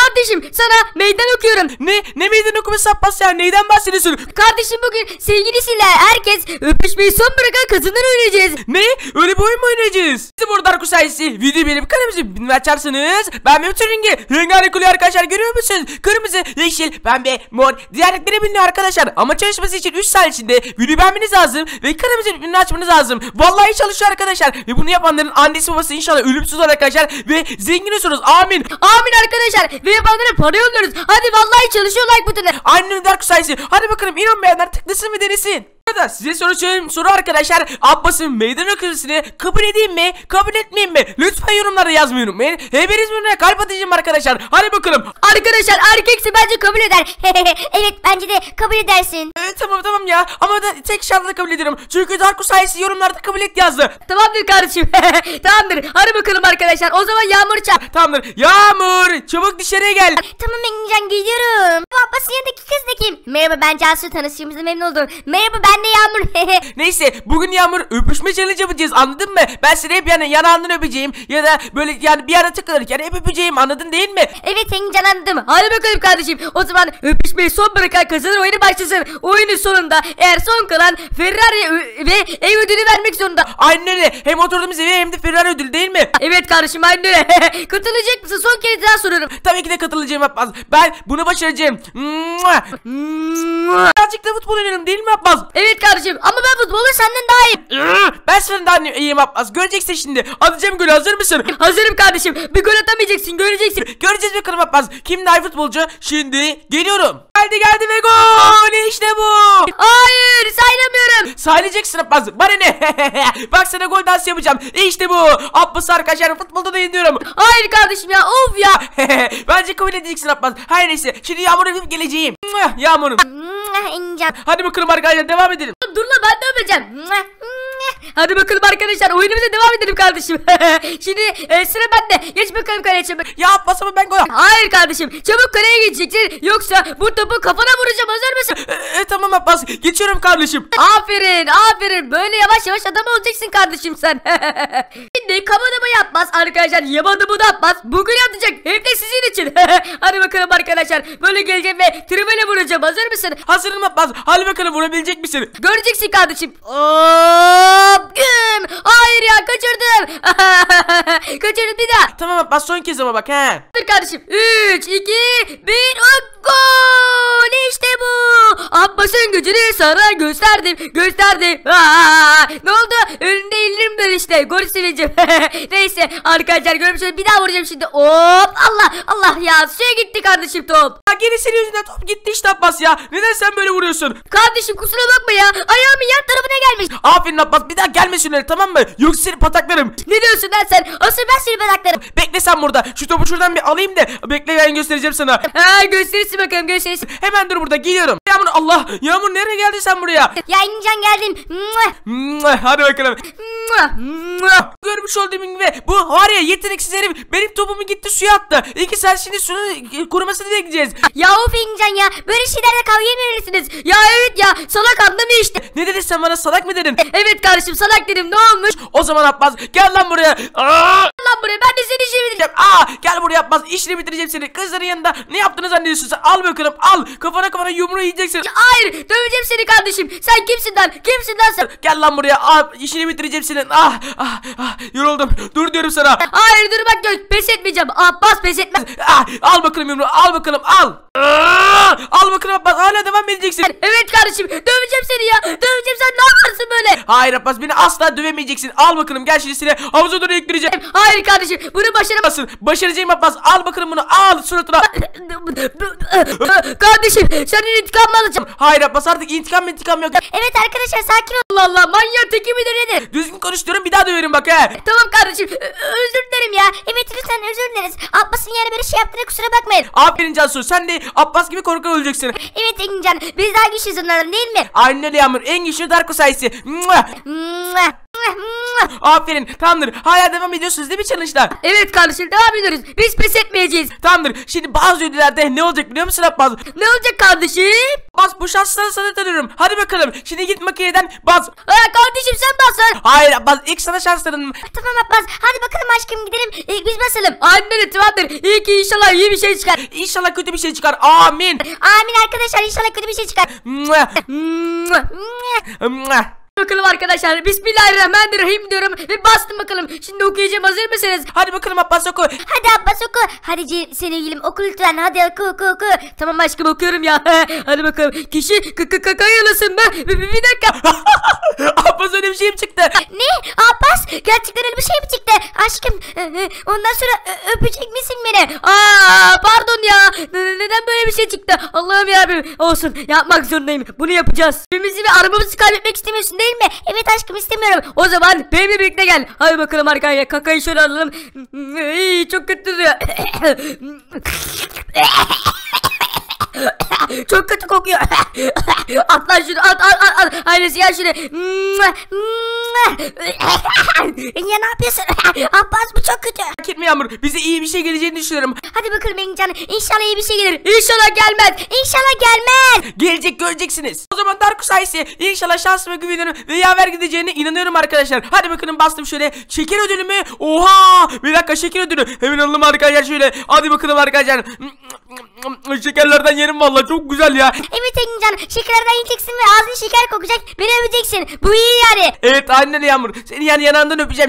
Kardeşim sana meydan okuyorum. Ne meydan okuması Abbas ya? Neyden bahsediyorsun? Kardeşim bugün sevgilisiyle herkes öpüşmeyi son bırakan kazanır oynayacağız. Ne? Öyle bir oyun mu oynayacağız? Siz burada Darko sayesi videoyu benim kanalımızı bilmeyi açarsanız ben bütün rengarenk oluyor arkadaşlar, görüyor musunuz? Kırmızı, yeşil, pembe, mor diğer renkleri biliniyor arkadaşlar. Ama çalışması için 3 saat içinde videoyu beğenmeniz lazım ve kanalımızın ününü açmanız lazım. Vallahi çalışıyor arkadaşlar ve bunu yapanların annesi babası inşallah ölümsüz olur arkadaşlar ve zengin olursunuz. Amin. Amin arkadaşlar ve yapanlara para yolluyoruz. Hadi vallahi çalışıyor like butonu. Aynen Darko sayesi. Hadi bakalım inanmayanlar tıklasın ve denesin. Burada size soru arkadaşlar. Abbas'ın meydan okumasını kabul edeyim mi? Kabul etmeyeyim mi? Lütfen yorumlara yazmayı unutmayın. Hepiniz birbirine kalp atacağım arkadaşlar. Hadi bakalım. Arkadaşlar erkekse bence kabul eder. Evet bence de kabul edersin. Tamam ya. Ama da tek şartla kabul ediyorum. Çünkü Darko sayesi yorumlarda kabul et yazdı. Tamamdır kardeşim. Tamamdır. Hadi bakalım arkadaşlar. O zaman Yağmur çağır. Tamamdır. Yağmur çabuk dışarıya gel. Tamam Engincan geliyorum. Abbas'ın yanındaki kız da kim? Merhaba ben Cansu, tanıştığımıza memnun oldum. Merhaba ben de Yağmur. Neyse bugün Yağmur öpüşme challenge yapacağız, anladın mı? Ben seni hep yani yanağından öpeceğim ya da böyle yani bir yere tıkılırken hep öpeceğim, anladın değil mi? Evet Engincan anladım. Hadi bakalım kardeşim. O zaman öpüşmeyi son bırakan kazanır, oyunu başlasın. Oyunun sonunda eğer son kalan Ferrari ve ev ödülü vermek zorunda. Aynen öyle. Hem oturduğumuz evi hem de Ferrari ödülü değil mi? Evet kardeşim aynen öyle. Katılacak mısın? Son kez daha soruyorum. Tabii ki de katılacağım Abbas. Ben bunu başaracağım. Birazcık da futbol oynarım değil mi Abbas? Evet kardeşim ama ben futbolu senden daha iyi. Ben senden daha iyiyim Abbas. Göreceksin şimdi. Atacağım golü, hazır mısın? Hazırım kardeşim. Bir gol atamayacaksın, göreceksin. Göreceğiz bakalım Abbas. Kim daha iyi futbolcu? Şimdi geliyorum. Geldi ve gol. İşte bu. Hayır saylamıyorum. Saylayacaksın Abbas. Bana ne? Bak sana gol dansı yapacağım. İşte bu. Abbas arkadaşlar futbolda da yeniyorum. Hayır kardeşim ya, of ya. Bence kabul edeceksin Abbas. Her neyse. Şimdi Yağmur'a gidip geleceğim. Yağmur'um. Hadi bakalım arkadaşlar devam edelim. Dur lan ben de öpeceğim. Hadi bakalım arkadaşlar oyunumuza devam edelim kardeşim. Şimdi sıra bende. Geç bakalım kaleye çabuk. Ya Abbas ama ben gol. Hayır kardeşim, çabuk kaleye geçeceksin. Yoksa bu topu kafana vuracağım, hazır mısın? Tamam Abbas, geçiyorum kardeşim. Aferin. Böyle yavaş yavaş adam olacaksın kardeşim sen. Şimdi kabadımı yapmaz arkadaşlar. Yamadımı da yapmaz. Bugün yapacak. Hem de sizin için. Hadi bakalım arkadaşlar. Böyle geleceğim ve tribüne vuracağım. Hazır mısın? Hazırım Abbas. Hadi bakalım, vurabilecek misin? Göreceksin kardeşim. Hop, güm. Hayır ya, kaçırdım. Kaçırdım bir daha. Tamam Abbas, son kez ama bak he. Dur kardeşim. 3, 2, 1. Gol. İşte bu. Abbas'ın gücünü sana gösterdim. Ne oldu? Önünde eğilirim böyle işte. Gol sevineceğim. Neyse arkadaşlar, görmüşsünüz. Bir daha vuracağım şimdi. Hop. Allah ya. Suya gitti kardeşim top. Gene senin yüzünden top gitti işte Abbas ya. Neden sen böyle vuruyorsun? Kardeşim kusura bakma ya. Ayağımın yan tarafına gelmiş. Aferin Abbas, bir daha gelmesin öyle, tamam mı? Yoksa seni pataklarım. Ne diyorsun lan sen? Asıl ben seni pataklarım. Bekle sen burada. Şu topu şuradan bir alayım da. Bekle, ben göstereceğim sana. Gösterirsin bakalım, gösterirsin. Hemen dur burada, geliyorum. Yağmur, Allah. Yağmur nereye geldi sen buraya? Ya İncan geldim. Hadi bakalım. Görmüş olduğum gibi bu var ya, yeteneksiz herif benim topumu gitti suya attı. 2 saat şimdi suyun kurumasını bekleyeceğiz. Ya of İncan ya, böyle şeylerle kavga etmemelisiniz. Ya evet ya, salak anlamıyor işte. Ne dedin sen bana, salak mı dedin? Evet kardeşim, salak dedim, ne olmuş? O zaman Abbas gel lan buraya. Lan buraya, ben de seni işini bitireceğim. Gel buraya Abbas, işini bitireceğim seni. Kızların yanında ne yaptığını zannediyorsun sen? Al bakalım, al. Kafana yumruğu yiyeceksin. Hayır, döveceğim seni kardeşim. Sen kimsin lan? Kimsin lan sen? Gel lan buraya, al. İşini bitireceğim senin. Yoruldum. Dur diyorum sana. Hayır durmak yok. Pes etmeyeceğim. Abbas pes etmez. Al bakalım yumruğu. Al bakalım, al. Al bakalım Abbas. Hala devam edeceksin. Evet kardeşim. Döveceğim seni ya. Döveceğim, sen ne yaparsın böyle? Hayır Abbas, beni asla dövemeyeceksin. Al bakalım, gel şimdi seni havuza doğru yükleneceğim. Hayır kardeşim, bunu başaramazsın. Başaracağım Abbas. Al bakalım bunu. Al suratına. Kardeşim, senin intikamını alacağım. Hayır Abbas, artık intikam yok. Evet arkadaşlar, sakin ol. Allah manyak teki midir nedir? Düzgün konuş diyorum, bir daha döverim bak he. Tamam kardeşim, özür dilerim ya. Evet lütfen özür dileriz. Abbas'ın yani böyle şey yaptığına kusura bakmayın. Aferin Cansu, sen de Abbas gibi korkak olacaksın. Evet Engincan, biz daha güçlüyüz onlardan değil mi? Aynen öyle Yağmur, en güçlü Darko sayesi. Aferin, tamamdır. Hala devam ediyorsunuz değil mi challenge'da? Evet kardeşim, devam ediyoruz. Biz pes etmeyeceğiz. Tamamdır. Şimdi bazı ödüllerde ne olacak biliyor musun Abbas? Ne olacak kardeşim? Abbas, bu şansları sana tanıyorum. Hadi bakalım. Şimdi git makineden bas. Kardeşim sen bas lan. Hayır Abbas, ilk sana şans tanıdım. Tamam Abbas, hadi bakalım aşkım, gidelim. Biz basalım. Aynen öyle, tamamdır. İyi ki inşallah iyi bir şey çıkar. İnşallah kötü bir şey çıkar. Amin. Amin arkadaşlar, inşallah kötü bir şey çıkar. Mua. Mua. Bakalım arkadaşlar, Bismillahirrahmanirrahim diyorum ve bastım bakalım. Şimdi okuyacağım, hazır mısınız? Hadi bakalım Abbas, oku. Hadi Abbas oku. Hadi sevgilim, oku lütfen. Hadi oku. Tamam aşkım, okuyorum ya. Hadi bakalım. Kişi kakayalasın mı? Bir dakika. Abbas, öyle bir şey mi çıktı? Ne? Abbas, gerçekten öyle bir şey mi çıktı? Aşkım, ondan sonra öpecek misin beni? Pardon ya. Neden böyle bir şey çıktı? Allah'ım yarabbim. Olsun, yapmak zorundayım. Bunu yapacağız. Evimizi ve arabamızı kaybetmek istemiyorsun değil mi? Evet aşkım, istemiyorum. O zaman benimle birlikte gel. Hadi bakalım arkaya. Kakayı şöyle alalım. Çok kötü duruyor. Çok kötü kokuyor. At lan şunu, at. Ailesi gel şunu. Ya ne yapıyorsun? Abbas, bu çok kötü. Merak etme Yağmur, bize iyi bir şey geleceğini düşünüyorum. Hadi bakalım Engincan, İnşallah iyi bir şey gelir. İnşallah gelmez. İnşallah gelmez. Gelecek, göreceksiniz. O zaman Darkus ailesi, inşallah şansıma güveniyorum ve yaver gideceğine inanıyorum arkadaşlar. Hadi bakalım, bastım şöyle. Şeker ödülü mü? Oha! Bir dakika, şeker ödülü. Hemen alalım arkadaşlar şöyle. Hadi bakalım arkadaşlar. Şekerlerden yerim vallahi, çok güzel ya. Evet Engincan, şekerden yiyeceksin ve ağzın şeker kokacak. Beni öveceksin. Bu iyi yani. Evet, aynen Yağmur. Seni yani yanağından öpeceğim.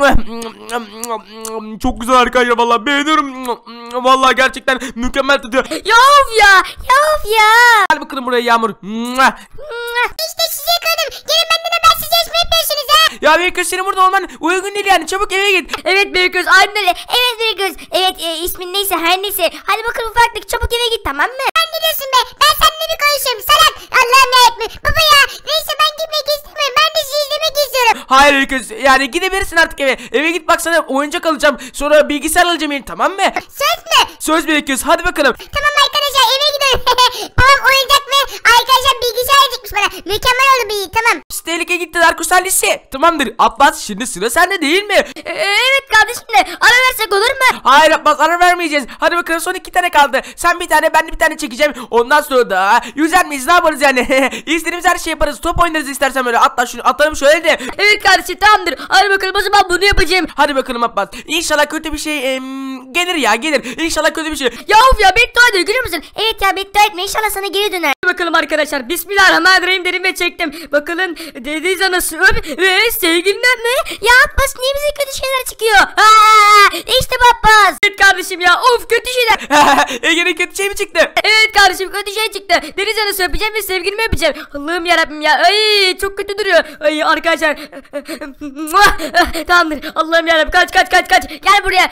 Çok güzel arkadaşlar, vallahi beğeniyorum. Vallahi gerçekten mükemmel tutuyor. Ya of ya. Gel bakalım buraya Yağmur. İşte size yakaladım. Gelin benden habersiz yaşma yapıyorsunuz ha. Ya bir kız, senin burada olman uygun değil yani. Çabuk eve git. Evet Beyköz, aynen öyle. Evet Beyköz. Evet, ismin neyse her neyse. Hadi bakalım ufaklık, çabuk eve git, tamam mı? Sen ne diyorsun be? Ben seninle bir konuşayım. Salak. Allah'ım ne etme. Baba ya. Neyse, ben gitmek istemiyorum. Ben de sizi izlemek istiyorum. Hayır kız, yani gidebilirsin artık eve. Eve git, bak sana oyuncak alacağım. Sonra bilgisayar alacağım yeni, tamam mı? Söz mü? Söz bir kız, hadi bakalım. Tamam arkadaşlar, eve gidiyorum. Babam oyuncak ve arkadaşlar bilgisayar alacakmış bana. Mükemmel oldu, bir tamam. Tehlike gitti Darkus ailesi. Tamamdır Abbas, şimdi sıra sende değil mi? Evet kardeşim de ara versek olur mu? Hayır Abbas, ara vermeyeceğiz. Hadi bakalım, son 2 tane kaldı. Sen bir tane, ben de bir tane çekeceğim. Ondan sonra da yüzer miyiz, ne yaparız yani? İstediğimiz her şey yaparız. Top oynarız istersen böyle. Atla şunu, atalım şöyle de. Evet kardeşim, tamamdır. Hadi bakalım, o zaman bunu yapacağım. Hadi bakalım Abbas. İnşallah kötü bir şey gelir ya, gelir. İnşallah kötü bir şey. Ya of ya, beddua ediyor, görüyor musun? Evet ya, beddua etme, İnşallah sana geri döner. Hadi bakalım arkadaşlar, Bismillahirrahmanirrahim dedim ve çektim. Bakalım dediğiniz anası öp ve sevgilinden mi? Ya Abbas, niye bize kötü şeyler çıkıyor? İşte bu Abbas. Evet kardeşim ya, of kötü şeyler. Ege'nin kötü şey mi çıktı? Evet kardeşim, kötü şey çıktı. Deniz anası öpeceğim ve sevgilimi öpeceğim. Allah'ım yarabbim ya. Ay çok kötü duruyor. Ay arkadaşlar. Tamamdır. Allah'ım yarabbim, kaç. Gel buraya.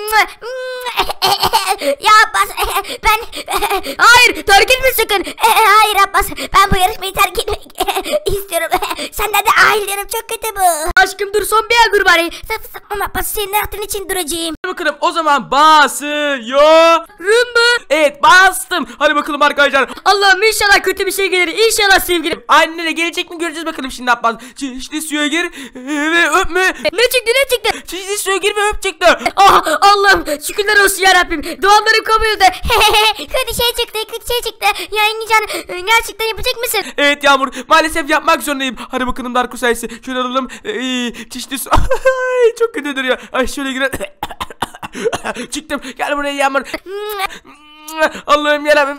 Ya Abbas, ben... Hayır, terk etme sakın. Hayır Abbas, ben bu yarışmayı terk etmek istiyorum. Senden de ayrılıyorum, çok kötü bu. Aşkım dur, son bir el dur bari. Ama Abbas, senin hatırın için duracağım. Hadi bakalım, o zaman basıyorum. Rümbü. Evet, bastım. Hadi bakalım arkadaşlar. Allah'ım inşallah kötü bir şey gelir. İnşallah sevgilim. Aynen öyle, gelecek mi göreceğiz bakalım şimdi Abbas. Çeşitli suya gir ve öp mü? Ne çıktı? Çeşitli suya gir ve öp çıktı. Ah Allah'ım, şükürler olsun yarabbim. Dualarım kabul oldu. Kötü şey çıktı. Ya Engincan, gerçekten yapacak mısın? Evet Yağmur, maalesef yapmak zorundayım. Hadi bakalım Darkus ailesi. Şöyle alalım. Çeşitli su. Ay, çok kötü duruyor. Ay şöyle girelim. Çıktım. Gel buraya Yağmur. Allah'ım yarabbim.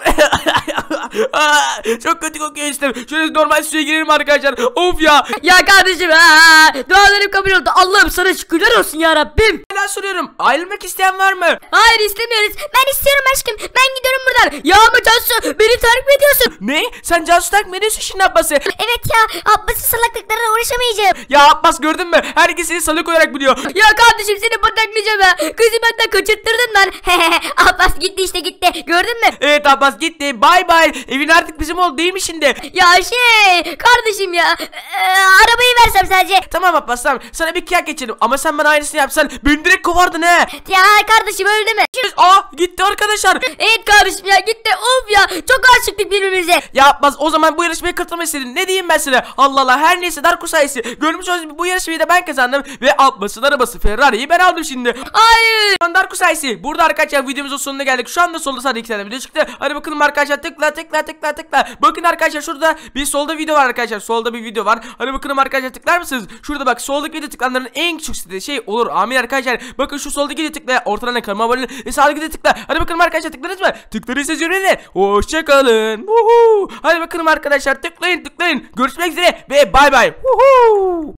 Çok kötü kokuyor işte. Şöyle normal suya girelim arkadaşlar. Of ya. Ya kardeşim, dualarım kabul oldu. Allah'ım sana şükürler olsun yarabbim. Hala soruyorum. Ayrılmak isteyen var mı? Hayır, istemiyoruz. Ben istiyorum aşkım. Ben gidiyorum buradan. Ya ama Cansu, beni terk mi ediyorsun? Ne? Sen Cansu tak mı ediyorsun şimdi Abbas'ı? Evet ya, Abbas'ın salaklıklarına uğraşamayacağım. Ya Abbas, gördün mü? Herkes seni salak olarak biliyor. Ya kardeşim, seni pataklayacağım ha. Kızı benden kaçırttırdın lan. Abbas gitti işte, gitti. Gördün mü? Evet Abbas gitti. Bay bay. Evin artık bizim oldu değil mi şimdi? Ya kardeşim ya. Arabayı versem sadece. Tamam Abbas, tamam. Sana bir kıyak geçelim. Ama sen bana aynısını yapsan beni direkt kovardın he. Ya kardeşim, öyle deme. Aa, gitti arkadaşlar. Evet kardeşim ya gitti. Of ya çok aşıktık birbirimize. Ya Abbas, o zaman bu yarışmaya katılmak istedin. Ne diyeyim ben sana? Allah Allah, her neyse Darko sayesi. Görmüş olduğunuz gibi bu yarışmayı da ben kazandım. Ve Abbas'ın arabası Ferrari'yi ben aldım şimdi. Hayır. Darko sayesi. Burada arkadaşlar videomuzun sonuna geldik. Şu anda solda sadece 2 tane video çıktı. Hadi bakalım arkadaşlar, tıkla. Bakın arkadaşlar, şurada bir solda video var arkadaşlar. Solda bir video var. Hadi bakalım arkadaşlar, tıklar mısınız? Şurada bak, soldaki video tıklananların en küçük istediği şey olur. Amin arkadaşlar. Bakın şu soldaki video tıkla. Ortadan kanalıma abone olun. Sağdaki video tıkla. Hadi bakalım arkadaşlar, tıkladınız mı? Tıkladıysanız yürüyün. Hoşçakalın. Hadi bakalım arkadaşlar, tıklayın. Görüşmek üzere ve bay bay.